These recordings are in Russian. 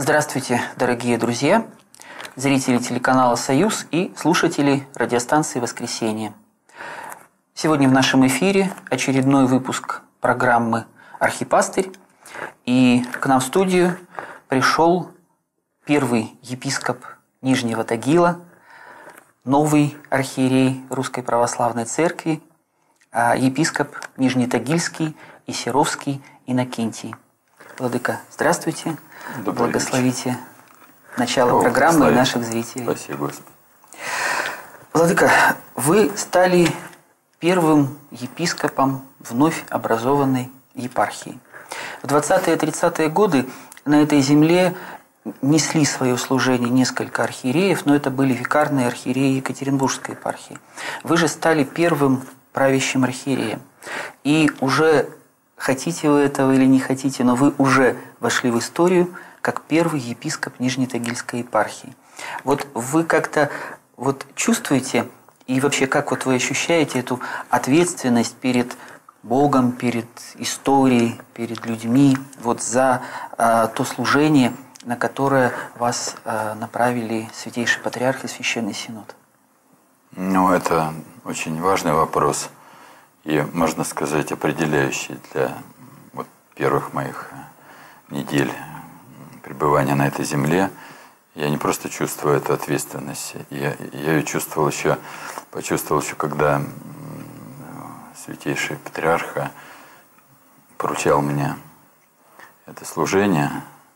Здравствуйте, дорогие друзья, зрители телеканала «Союз» и слушатели радиостанции «Воскресенье». Сегодня в нашем эфире очередной выпуск программы «Архипастырь». И к нам в студию пришел первый епископ Нижнего Тагила, новый архиерей Русской Православной Церкви, епископ Нижнетагильский и Серовский Иннокентий. Владыка, здравствуйте. Добрый Благословите начало программы и наших зрителей. Спасибо, Господи. Владыка, вы стали первым епископом вновь образованной епархии. В 20-е и 30-е годы на этой земле несли свое служение несколько архиереев, но это были викарные архиереи Екатеринбургской епархии. Вы же стали первым правящим архиереем. И уже, хотите вы этого или не хотите, но вы уже вошли в историю как первый епископ Нижнетагильской епархии. Вот вы как-то чувствуете и вообще как вы ощущаете эту ответственность перед Богом, перед историей, перед людьми за то служение, на которое вас направили Святейший Патриарх и Священный Синод? Это очень важный вопрос и, можно сказать, определяющий для первых моих недель пребывания на этой земле. Я не просто чувствую эту ответственность, я ее почувствовал еще, когда Святейший Патриарх поручал мне это служение.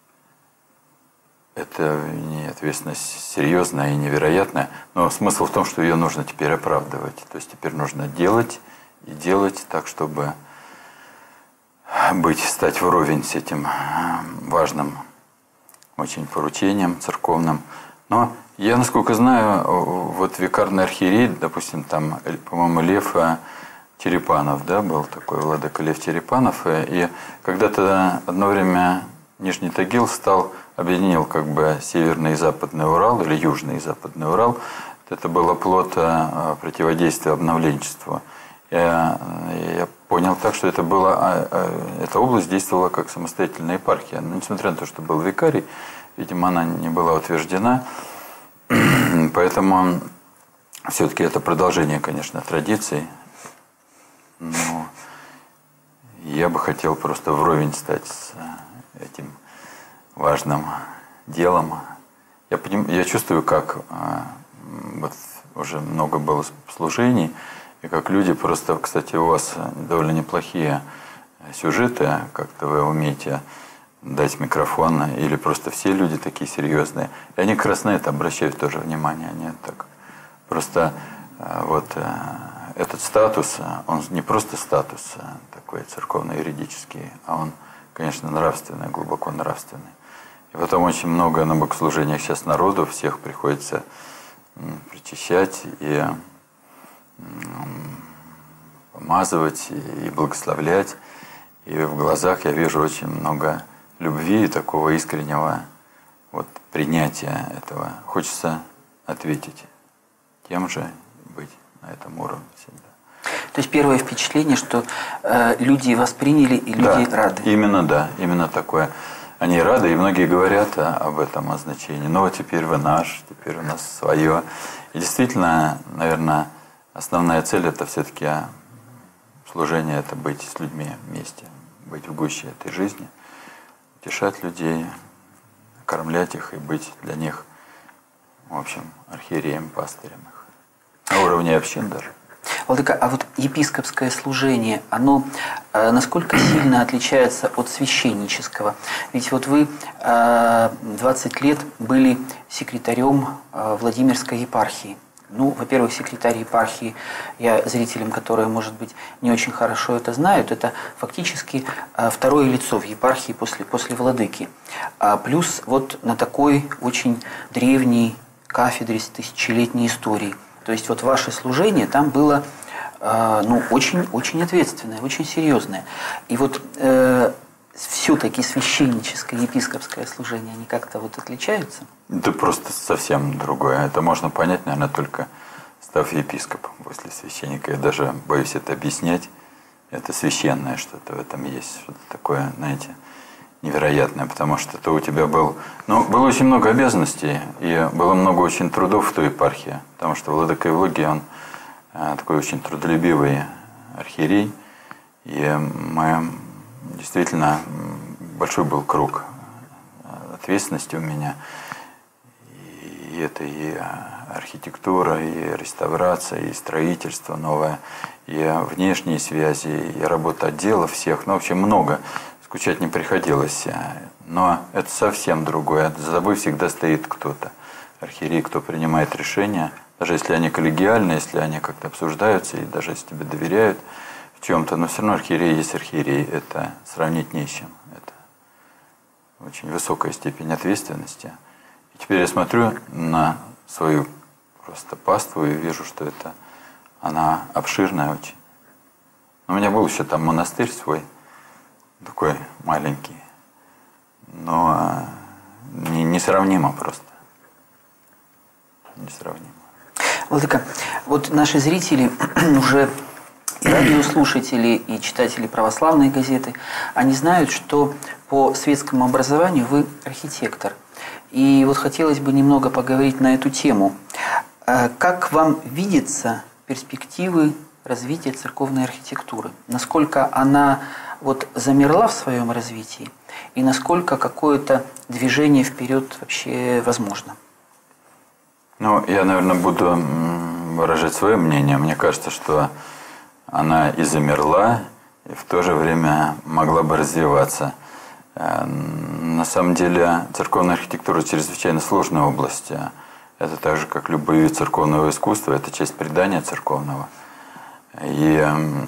Это не ответственность серьезная и невероятная, но смысл в том, что ее нужно теперь оправдывать. То есть теперь нужно делать и делать так, чтобы стать вровень с этим важным очень поручением церковным. Но я, насколько знаю, викарный архиерей, допустим, там, по-моему, Лев Черепанов, был такой владыка Лев Черепанов, и когда-то одно время Нижний Тагил объединил Северный и Западный Урал, или Южный и Западный Урал. Это было плод противодействия обновленчеству. Я понял так, что эта область действовала как самостоятельная епархия. Но несмотря на то, что был викарий, видимо, она не была утверждена. Поэтому все-таки это продолжение, конечно, традиций. Но я бы хотел просто вровень стать с этим важным делом. Я чувствую, как уже много было служений, и как люди просто, кстати, у вас довольно неплохие сюжеты, как-то вы умеете дать микрофон, или просто все люди такие серьезные. И они как раз на это обращают тоже внимание. Они так просто этот статус, он не просто статус такой церковно-юридический, а он, конечно, нравственный, глубоко нравственный. И потом очень много на богослужениях сейчас народу, всех приходится причащать и помазывать и благословлять. И в глазах я вижу очень много любви и такого искреннего принятия этого. Хочется ответить тем же, быть на этом уровне всегда. То есть первое впечатление, что люди восприняли и люди рады. Именно такое. Они рады, и многие говорят об этом, о значении. Но теперь вы наш, теперь у нас свое. И действительно, наверное, основная цель – это все-таки служение, это быть с людьми вместе, быть в гуще этой жизни, утешать людей, кормлять их и быть для них, в общем, архиереем, пастырем их. На уровне общин даже. Владыка, а епископское служение, оно насколько сильно отличается от священнического? Ведь вы 20 лет были секретарем Владимирской епархии. Во-первых, секретарь епархии, я зрителям, которые, может быть, не очень хорошо это знают, это фактически второе лицо в епархии после владыки. Плюс на такой очень древней кафедре с тысячелетней историей. То есть ваше служение там было очень ответственное, очень серьезное. И все-таки священническое, епископское служение, они как-то отличаются? Это просто совсем другое. Это можно понять, наверное, только став епископом после священника. Я даже боюсь это объяснять. Это священное что-то в этом есть. Что-то такое, знаете, невероятное, потому что то у тебя было очень много обязанностей, и было много очень трудов в той епархии, потому что владыка Евлогий, он такой очень трудолюбивый архиерей, и мы действительно большой был круг ответственности у меня. И это и архитектура, и реставрация, и строительство новое, и внешние связи, и работа отделов всех. Ну, в общем, много. Скучать не приходилось. Но это совсем другое. За тобой всегда стоит кто-то. Архиерей, кто принимает решения, даже если они коллегиальны, если они как-то обсуждаются, и даже если тебе доверяют в чем-то, но все равно архиерей есть архиерей. Это сравнить не с чем. Это очень высокая степень ответственности. И теперь я смотрю на свою просто паству и вижу, что она обширная очень. У меня был еще там монастырь свой, такой маленький, но несравнимо просто. Несравнимо. Владыка, вот наши зрители уже и радиослушатели, и читатели православной газеты, они знают, что по светскому образованию вы архитектор. И вот хотелось бы немного поговорить на эту тему. Как вам видятся перспективы развития церковной архитектуры? Насколько она вот замерла в своем развитии? И насколько какое-то движение вперед вообще возможно? Ну, я, наверное, буду выражать свое мнение. Мне кажется, что она и замерла, и в то же время могла бы развиваться. На самом деле церковная архитектура чрезвычайно сложная область. Это так же, как любой вид церковного искусства, это часть предания церковного. И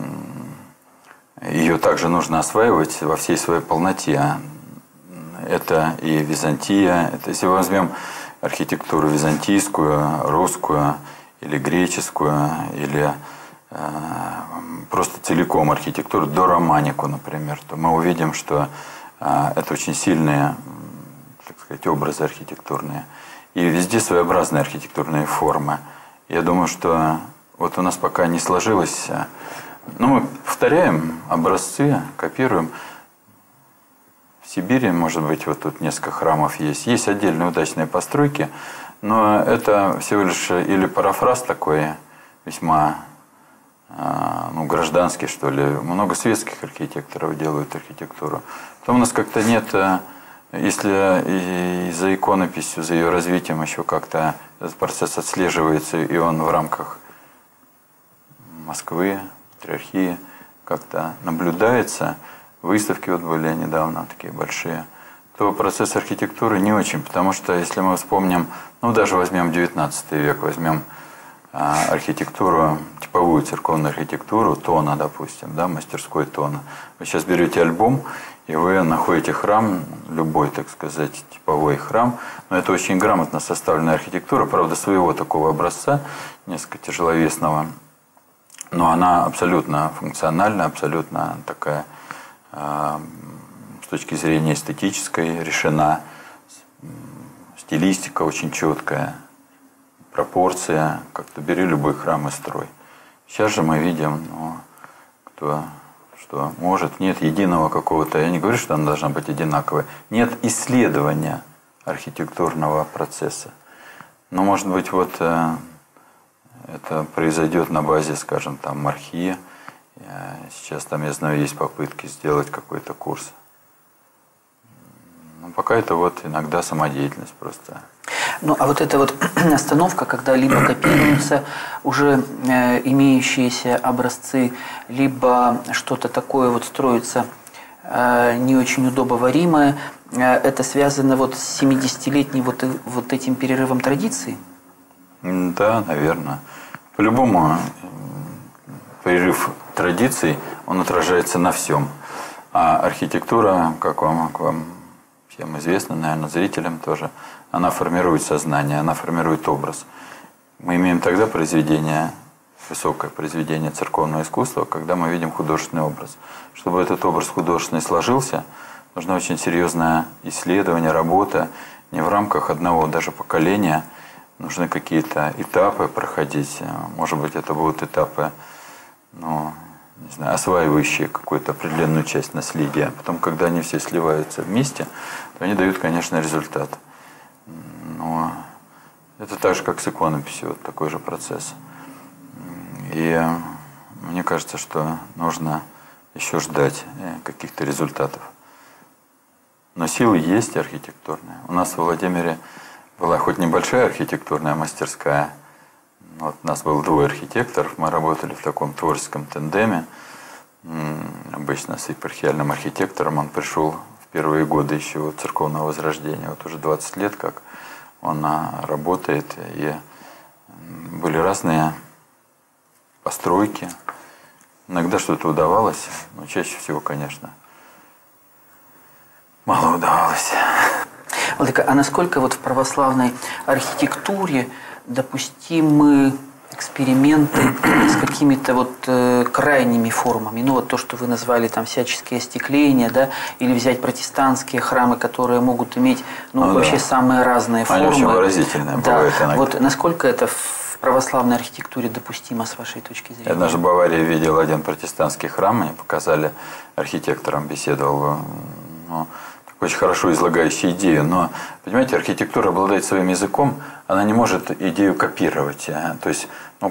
ее также нужно осваивать во всей своей полноте. Это и Византия, это если мы возьмем архитектуру византийскую, русскую или греческую, или просто целиком архитектуру, дороманику, например, то мы увидим, что это очень сильные, так сказать, образы архитектурные. И везде своеобразные архитектурные формы. Я думаю, что вот у нас пока не сложилось. Ну, мы повторяем образцы, копируем. В Сибири, может быть, вот тут несколько храмов есть. Есть отдельные удачные постройки, но это всего лишь или парафраз такой, весьма гражданский, что ли. Много светских архитекторов делают архитектуру. Потом у нас как-то нет, если и за иконописью, за ее развитием еще как-то этот процесс отслеживается, и он в рамках Москвы, Патриархии как-то наблюдается. Выставки вот были недавно такие большие. То процесс архитектуры не очень, потому что если мы вспомним, ну даже возьмем 19 век, возьмем архитектуру, типовую церковную архитектуру, тона, допустим, да, мастерской тона. Вы сейчас берете альбом, и вы находите храм, любой, так сказать, типовой храм, но это очень грамотно составленная архитектура, правда, своего такого образца, несколько тяжеловесного, но она абсолютно функциональна, абсолютно такая, с точки зрения эстетической, решена, стилистика очень четкая, пропорция, как-то бери любой храм и строй. Сейчас же мы видим, кто что может, нет единого какого-то, я не говорю, что она должна быть одинаковой, нет исследования архитектурного процесса. Но, может быть, вот это произойдет на базе, скажем, там, Мархи. Сейчас там, я знаю, есть попытки сделать какой-то курс. Но пока это вот иногда самодеятельность просто. Ну, а вот эта вот остановка, когда либо копируются уже имеющиеся образцы, либо что-то такое вот строится не очень удобоваримое, это связано вот с 70-летним вот этим перерывом традиции? Да, наверное. По-любому перерыв традиций, он отражается на всем. А архитектура, как вам всем известно, наверное, зрителям тоже, она формирует сознание, она формирует образ. Мы имеем тогда произведение, высокое произведение церковного искусства, когда мы видим художественный образ. Чтобы этот образ художественный сложился, нужно очень серьезное исследование, работа, не в рамках одного даже поколения. Нужны какие-то этапы проходить. Может быть, это будут этапы не знаю, осваивающие какую-то определенную часть наследия. Потом, когда они все сливаются вместе, то они дают, конечно, результат. Но это так же, как с иконописью, вот такой же процесс. И мне кажется, что нужно еще ждать каких-то результатов. Но силы есть архитектурные. У нас в Владимире была хоть небольшая архитектурная мастерская. Вот у нас было 2 архитекторов, мы работали в таком творческом тандеме. Обычно с епархиальным архитектором он пришел в первые годы еще церковного возрождения. Вот уже 20 лет как он работает. И были разные постройки. Иногда что-то удавалось, но чаще всего, конечно, мало удавалось. Владыка, а насколько вот в православной архитектуре допустимы эксперименты с какими-то вот крайними формами? Ну вот то, что вы назвали там всяческие остекления, да, или взять протестантские храмы, которые могут иметь вообще самые разные формы. Они очень выразительные бывают иногда. Вот насколько это в православной архитектуре допустимо с вашей точки зрения? Я даже в Баварии видел один протестантский храм, мне показали, архитектором беседовал, очень хорошо излагающий идею, но, понимаете, архитектура обладает своим языком, она не может идею копировать, то есть,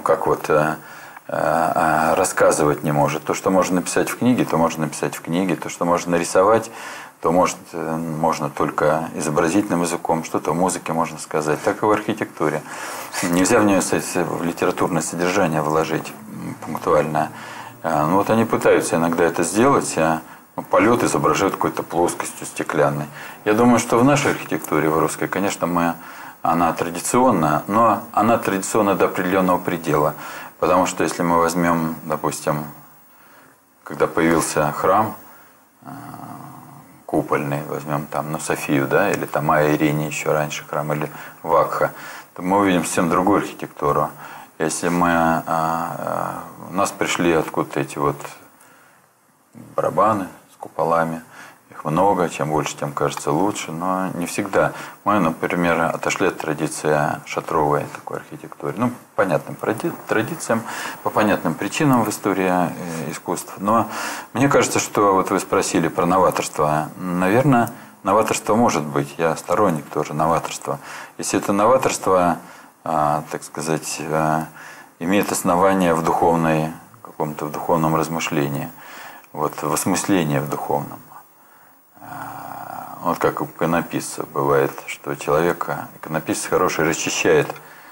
рассказывать не может. То, что можно написать в книге, то можно написать в книге, то, что можно нарисовать, то можно только изобразительным языком, что-то в музыке можно сказать, так и в архитектуре. Нельзя в нее литературное содержание вложить пунктуально. Вот они пытаются иногда это сделать, полет изображают какой-то плоскостью стеклянной. Я думаю, что в нашей архитектуре, в русской, конечно, она традиционна, но она традиционна до определенного предела. Потому что если мы возьмем, допустим, когда появился храм купольный, возьмем там, Софию, да, или там Майя Ирине еще раньше храм, или Вакха, то мы увидим совсем другую архитектуру. Если у нас пришли откуда-то эти вот барабаны с куполами, их много, чем больше, тем кажется лучше, но не всегда. Мы, например, отошли от традиции шатровой такой архитектуры. По понятным традициям, по понятным причинам в истории искусств. Но мне кажется, что вот вы спросили про новаторство. Наверное, новаторство может быть. Я сторонник тоже новаторства. Если это новаторство, так сказать, имеет основание в каком-то духовном размышлении, в осмыслении в духовном. Вот как у иконописца бывает, что иконописец хороший расчищает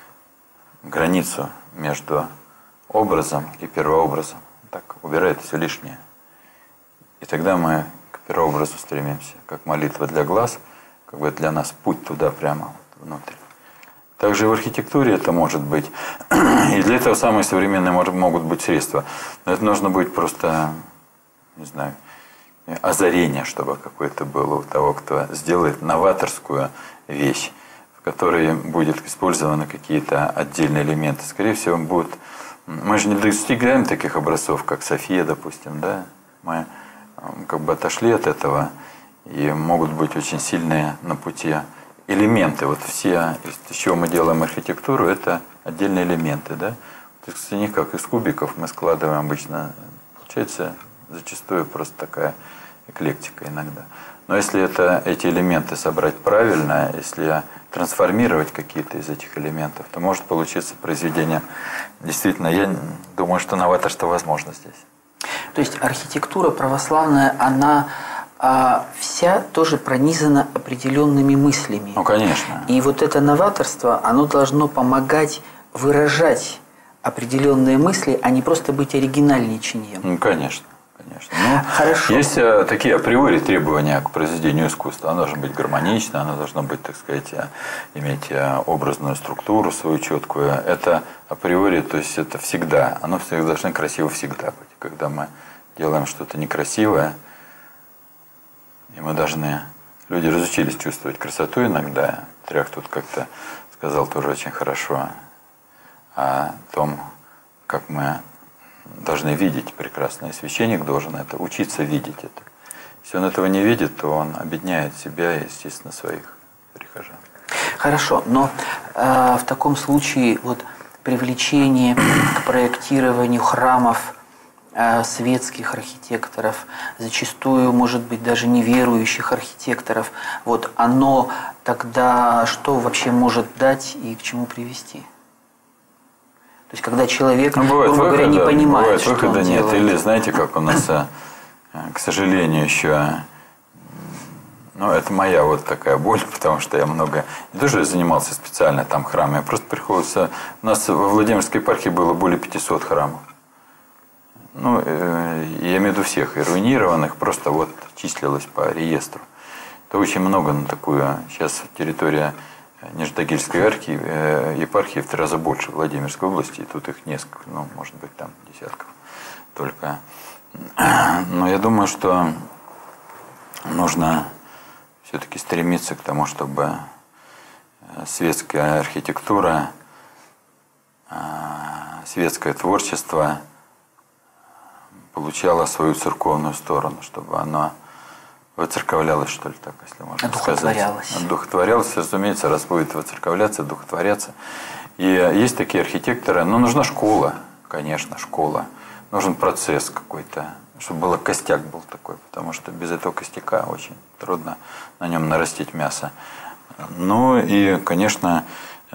границу между образом и первообразом. Так, убирает все лишнее. И тогда мы к первообразу стремимся, как молитва для глаз, как бы для нас путь туда прямо внутрь. Также в архитектуре это может быть. И для этого самые современные могут быть средства. Но это нужно будет просто, не знаю, озарение, чтобы какое-то было у того, кто сделает новаторскую вещь, в которой будут использованы какие-то отдельные элементы. Скорее всего, мы же не достигаем таких образцов, как София, допустим, да? Мы как бы отошли от этого, и могут быть очень сильные на пути элементы. Вот все, из чего мы делаем архитектуру, это отдельные элементы, да? Из них, как из кубиков, мы складываем обычно. Получается зачастую просто такая эклектика иногда. Но если эти элементы собрать правильно, если трансформировать какие-то из этих элементов, то может получиться произведение. Действительно, я думаю, что новаторство возможно здесь. То есть архитектура православная, она вся тоже пронизана определенными мыслями. Ну, конечно. И вот это новаторство, оно должно помогать выражать определенные мысли, а не просто быть оригинальничанием. Ну, конечно. Хорошо. Есть такие априори требования к произведению искусства. Оно должно быть гармонично, оно должно быть, так сказать, иметь образную структуру свою четкую. Это априори, то есть это всегда. Оно всегда должно красиво всегда быть. Когда мы делаем что-то некрасивое, и мы должны... Люди разучились чувствовать красоту иногда. Трях тут как-то сказал тоже очень хорошо о том, как мы должны видеть прекрасно. И священник должен это, учиться видеть это. Если он этого не видит, то он обедняет себя и, естественно, своих прихожан. Хорошо, но в таком случае привлечение к проектированию храмов светских архитекторов, зачастую, может быть, даже неверующих архитекторов, вот оно тогда что вообще может дать и к чему привести? То есть, когда человек, грубо говоря, не понимает, что выхода он нет. делает. Или, знаете, как у нас, к сожалению, еще... Ну, это моя вот такая боль, потому что я много... Не то, что я занимался специально там храмами, а просто приходится... У нас во Владимирской епархии было более 500 храмов. Ну, я имею в виду всех, и руинированных, просто вот числилось по реестру. Это очень много на такую... Сейчас территория Нижнетагильской епархии в 3 раза больше Владимирской области, и тут их несколько, ну, может быть, там десятков только. Но я думаю, что нужно все-таки стремиться к тому, чтобы светская архитектура, светское творчество получало свою церковную сторону, чтобы оно воцерковлялось, что ли, так, если можно сказать. Одухотворялось, разумеется, раз будет воцерковляться, одухотворяться. И есть такие архитекторы, но нужна школа, конечно, школа. Нужен процесс какой-то, чтобы был костяк был такой, потому что без этого костяка очень трудно на нем нарастить мясо. Ну и, конечно,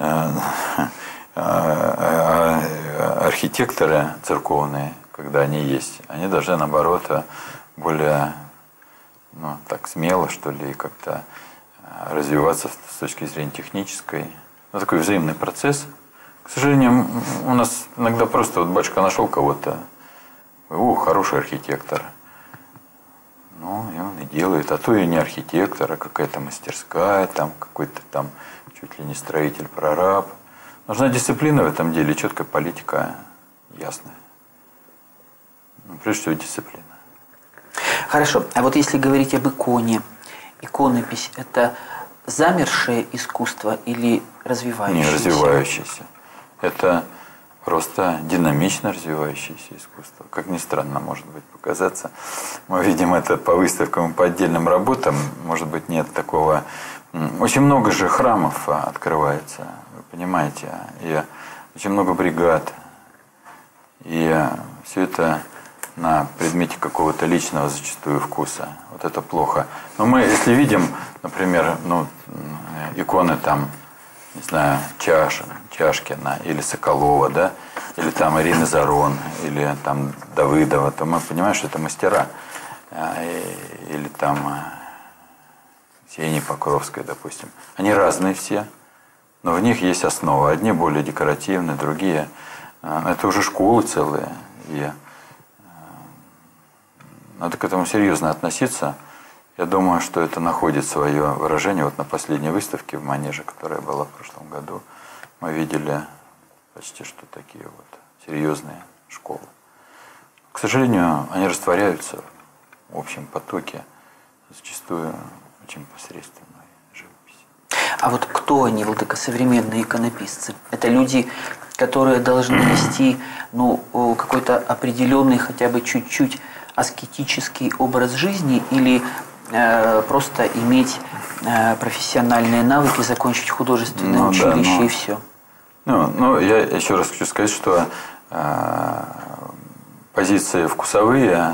архитекторы церковные, когда они есть, они должны, наоборот, более, ну, так смело, что ли, как-то развиваться с точки зрения технической. Ну, такой взаимный процесс. К сожалению, у нас иногда просто вот батюшка нашел кого-то, хороший архитектор. Ну, и он и делает. А то и не архитектор, а какая-то мастерская, там какой-то там чуть ли не строитель, прораб. Нужна дисциплина в этом деле, четкая политика ясная. Ну, прежде всего, дисциплина. Хорошо. А вот если говорить об иконе, иконопись – это замершее искусство или развивающееся? Не, развивающееся. Это просто динамично развивающееся искусство. Как ни странно, может быть, показаться. Мы видим это по выставкам и по отдельным работам. Может быть, нет такого... Очень много же храмов открывается, вы понимаете. И очень много бригад. И все это на предмете какого-то личного зачастую вкуса. Вот это плохо. Но мы, если видим, например, иконы там, не знаю, Чашкина или Соколова, да, или там Ирины Зарон, или там Давыдова, то мы понимаем, что это мастера. Или там Ксения Покровская, допустим. Они разные все, но в них есть основа. Одни более декоративные, другие. Это уже школы целые. И надо к этому серьезно относиться. Я думаю, что это находит свое выражение. Вот на последней выставке в Манеже, которая была в прошлом году, мы видели почти что такие вот серьезные школы. К сожалению, они растворяются в общем потоке, зачастую очень посредственной живописи. А вот кто они, владыка, современные иконописцы? Это люди, которые должны вести какой-то определенный, хотя бы чуть-чуть аскетический образ жизни или просто иметь профессиональные навыки, закончить художественное училище и все? Я еще раз хочу сказать, что позиции вкусовые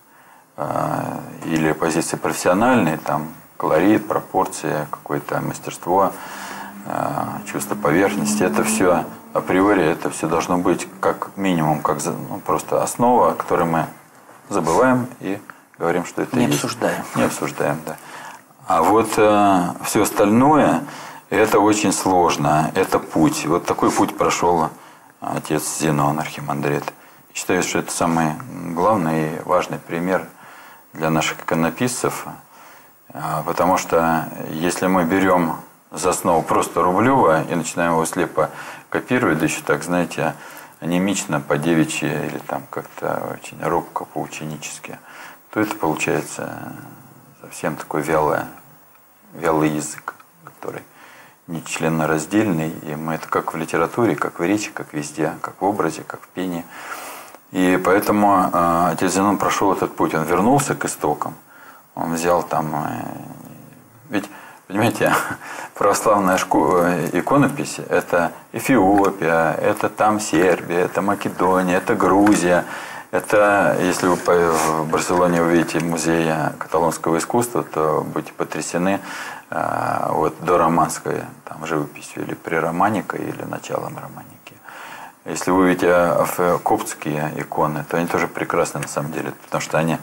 или позиции профессиональные, там колорит, пропорции, какое-то мастерство, чувство поверхности, это все априори, это все должно быть как минимум, как просто основа, которую мы забываем и говорим, что это не есть. обсуждаем. Не обсуждаем, да. А вот все остальное, это очень сложно, это путь. Вот такой путь прошел отец Зенон, архимандрит. Считаю, что это самый главный и важный пример для наших иконописцев, потому что если мы берем за основу просто Рублева и начинаем его слепо копировать, да еще так, знаете, анемично, по-девичьи или там как-то очень робко, по-ученически, то это получается совсем такой вялый язык, который не членораздельный, и мы это как в литературе, как в речи, как везде, как в образе, как в пении. И поэтому отец Зенон прошел этот путь, он вернулся к истокам, он взял там... Ведь, понимаете, православная иконопись – это Эфиопия, это там Сербия, это Македония, это Грузия, Это, если вы в Барселоне увидите музей каталонского искусства, то будете потрясены вот дороманской там, живописью, или прероманикой, или началом романики. Если вы увидите коптские иконы, то они тоже прекрасны на самом деле, потому что они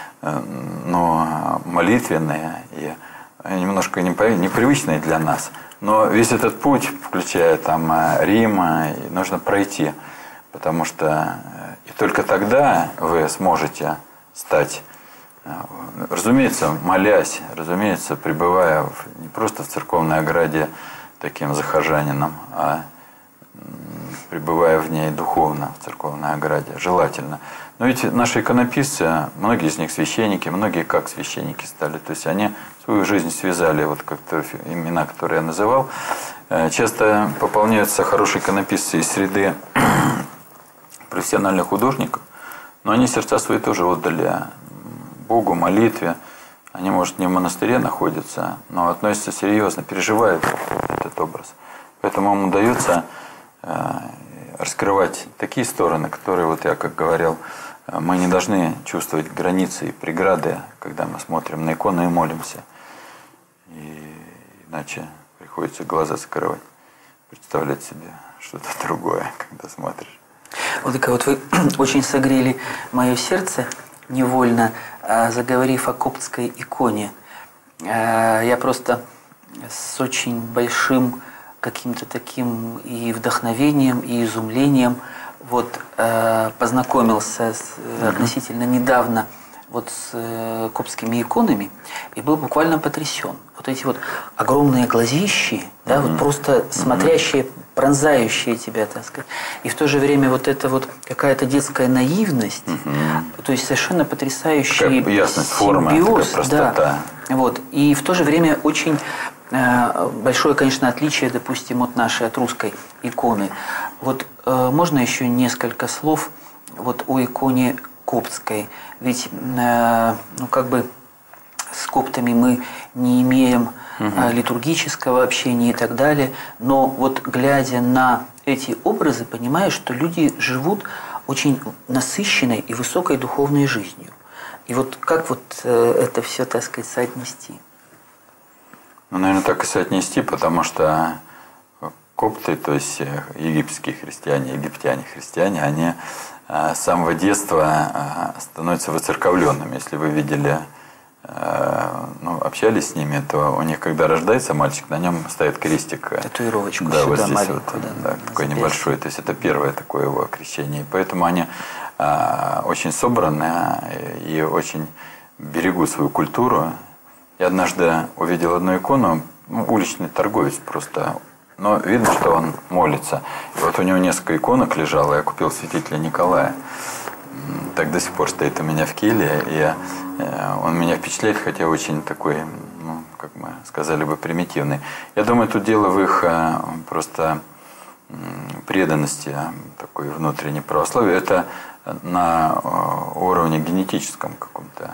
молитвенные и немножко непривычные для нас. Но весь этот путь, включая там Рим, нужно пройти, потому что и только тогда вы сможете стать, разумеется, молясь, разумеется, пребывая не просто в церковной ограде таким захожанином, а пребывая в ней духовно, в церковной ограде, желательно. Но ведь наши иконописцы, многие из них священники, многие как священники стали. То есть они свою жизнь связали, вот как имена, которые я называл. Часто пополняются хорошие иконописцы из среды профессиональных художников, но они сердца свои тоже отдали Богу, молитве. Они, может, не в монастыре находятся, но относятся серьезно, переживают этот образ. Поэтому им удается раскрывать такие стороны, которые, вот я как говорил, мы не должны чувствовать границы и преграды, когда мы смотрим на икону и молимся. И иначе приходится глаза закрывать, представлять себе что-то другое, когда смотришь. Владыка, вот вы очень согрели мое сердце невольно, заговорив о коптской иконе. Я просто с очень большим каким-то таким и вдохновением, и изумлением вот познакомился относительно недавно вот с коптскими иконами и был буквально потрясен. Вот эти вот огромные глазищи, да, вот просто смотрящие, пронзающие тебя, так сказать. И в то же время вот это вот какая-то детская наивность, то есть совершенно потрясающий такая ясность формы, такая простота. Да, вот. И в то же время очень большое, конечно, отличие, допустим, от нашей, от русской иконы. Вот можно еще несколько слов вот о иконе коптской? Ведь, ну, как бы с коптами мы не имеем литургического общения и так далее, но вот глядя на эти образы, понимаешь, что люди живут очень насыщенной и высокой духовной жизнью. И вот как вот это все, так сказать, соотнести? Ну, наверное, так и соотнести, потому что копты, то есть египетские христиане, египтяне-христиане, они с самого детства становятся воцерковленными. Если вы видели, ну, общались с ними, то у них, когда рождается мальчик, на нем ставят крестик. Татуировочку, да, сюда вот здесь маленькую. Вот, Да, такой небольшой. То есть это первое такое его крещение. И поэтому они очень собранные и очень берегут свою культуру. Я однажды увидел одну икону, ну, уличный торговец просто, но видно, что он молится. И вот у него несколько иконок лежало, я купил святителя Николая. Так до сих пор стоит у меня в келье, и он меня впечатляет, хотя очень такой, ну, как мы сказали бы, примитивный. Я думаю, тут дело в их просто преданности, такой внутренней православию. Это на уровне генетическом каком-то.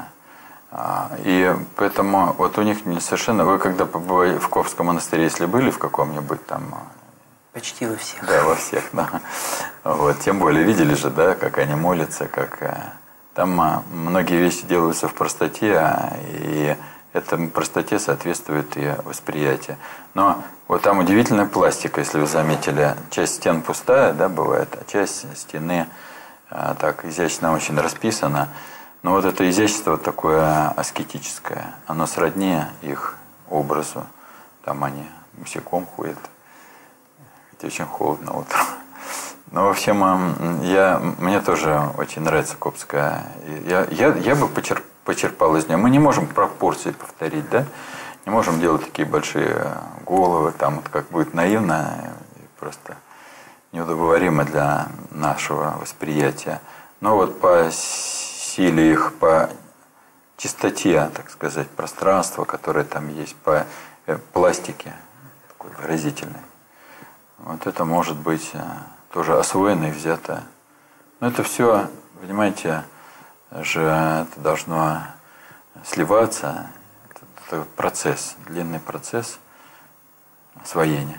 И поэтому вот у них совершенно... Вы когда побывали в Коптском монастыре, если были в каком-нибудь там... Почти во всех. Да, во всех, да. Вот, тем более видели же, да, как они молятся, как... Там многие вещи делаются в простоте, и этой простоте соответствует и восприятие. Но вот там удивительная пластика, если вы заметили. Часть стен пустая, да, бывает, а часть стены так изящно очень расписана. Но вот это изящество такое аскетическое, оно сродни их образу. Там они босиком ходят, хотя очень холодно утром. Но, в общем, мне тоже очень нравится коптская. Я бы почерпал из нее. Мы не можем пропорции повторить, да? Не можем делать такие большие головы, там вот как будет наивно, просто неудобоваримо для нашего восприятия. Но вот по силе их, по чистоте, так сказать, пространства, которое там есть, по пластике, такой выразительной. Вот это может быть тоже освоено и взято. Но это все, понимаете, же это должно сливаться. Это процесс, длинный процесс освоения.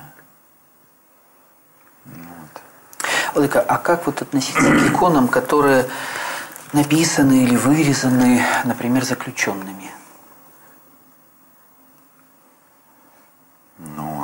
Вот. Владыка, а как вот относиться к иконам, которые написаны или вырезаны, например, заключенными? Ну,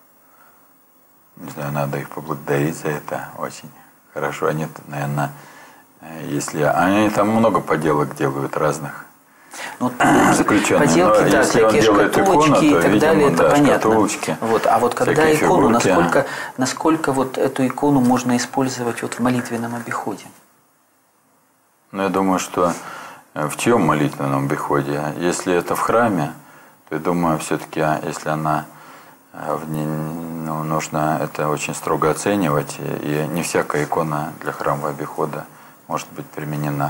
не знаю, надо их поблагодарить за это очень хорошо. Они, наверное, если... Они там много поделок делают разных. Ну, заключенные. поделки, но да, если он всякие делает шкатулочки икону, то, и так видимо, далее, это да, понятно. шкатулочки, Вот. А вот когда всякие икону, фигурки. насколько вот эту икону можно использовать вот в молитвенном обиходе? Ну, я думаю, что в чьем молитвенном обиходе? Если это в храме, то я думаю, все-таки, если она нужно это очень строго оценивать, и не всякая икона для храмового обихода может быть применена.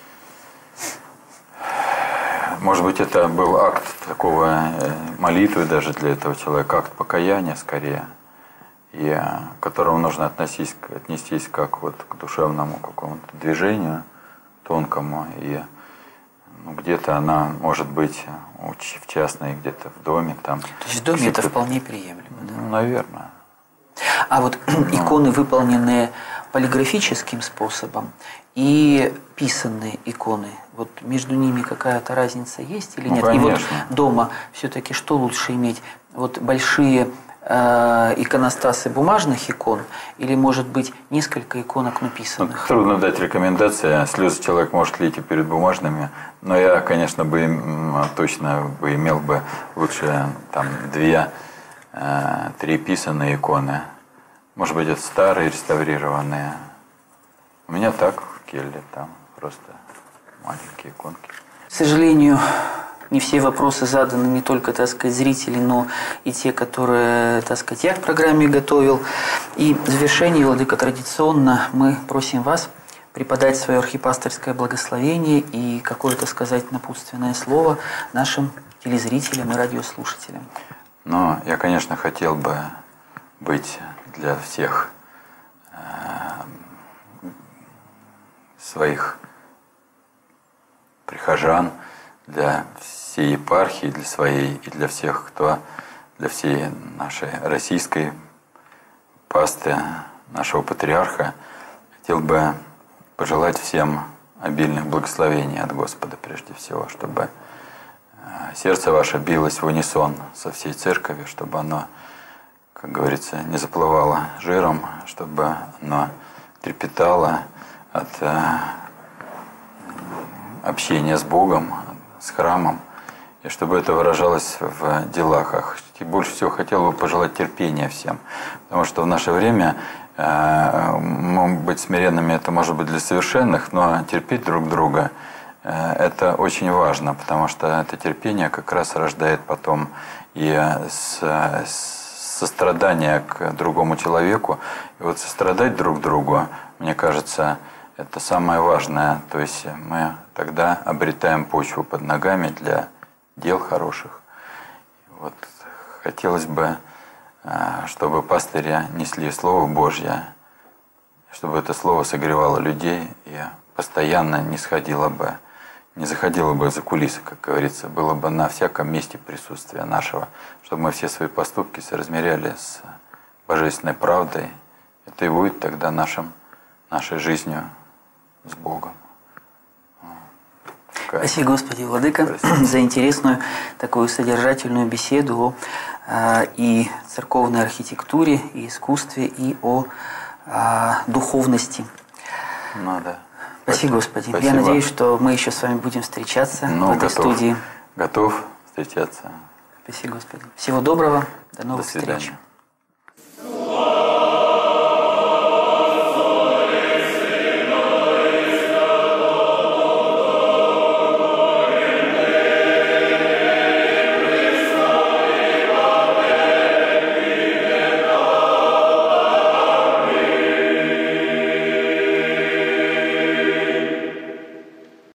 Может быть, это был акт такого молитвы даже для этого человека, акт покаяния скорее, и к которому нужно отнестись как вот к душевному какому-то движению тонкому, и где-то она может быть в частной, где-то в доме. Там, то есть в доме это вполне приемлемо, да? Ну, наверное. А вот иконы, выполненные полиграфическим способом, и писанные иконы, вот между ними какая-то разница есть или нет? Конечно. И вот дома все-таки что лучше иметь? Вот большие иконостасы бумажных икон или, может быть, несколько иконок написанных? Трудно дать рекомендации. Слезы человек может лить и перед бумажными. Но я, конечно, точно имел бы лучше там 2-3 писанные иконы. Может быть, это старые, реставрированные. У меня так в келье, там просто маленькие иконки. К сожалению, не все вопросы заданы не только, так сказать, зрители, но и те, которые, так сказать, я к программе готовил. И в завершении, владыка, традиционно мы просим вас преподать свое архипасторское благословение и какое-то сказать напутственное слово нашим телезрителям и радиослушателям. Ну, я, конечно, хотел бы быть для всех своих прихожан, для всей епархии, для своей и для всех, для всей нашей российской пасты, нашего патриарха, хотел бы пожелать всем обильных благословений от Господа прежде всего, чтобы сердце ваше билось в унисон со всей церковью, чтобы оно, как говорится, не заплывало жиром, чтобы оно трепетало от общения с Богом, с храмом, и чтобы это выражалось в делах. И больше всего хотел бы пожелать терпения всем, потому что в наше время быть смиренными это может быть для совершенных, но терпеть друг друга это очень важно, потому что это терпение как раз рождает потом и сострадание к другому человеку. И вот сострадать друг другу, мне кажется, это самое важное. То есть мы тогда обретаем почву под ногами для дел хороших. Вот хотелось бы, чтобы пастыри несли Слово Божье, чтобы это Слово согревало людей и постоянно не заходило бы за кулисы, как говорится, было бы на всяком месте присутствие нашего, чтобы мы все свои поступки соразмеряли с божественной правдой. Это и будет тогда нашей жизнью с Богом. Спасибо, Господи, владыка, за интересную такую содержательную беседу о и церковной архитектуре, и искусстве, и о духовности. Ну, да. Спасибо, Господи. Спасибо. Я надеюсь, что мы еще с вами будем встречаться в этой студии. Готов встречаться. Спасибо, Господи. Всего доброго. До новых свидания. встреч.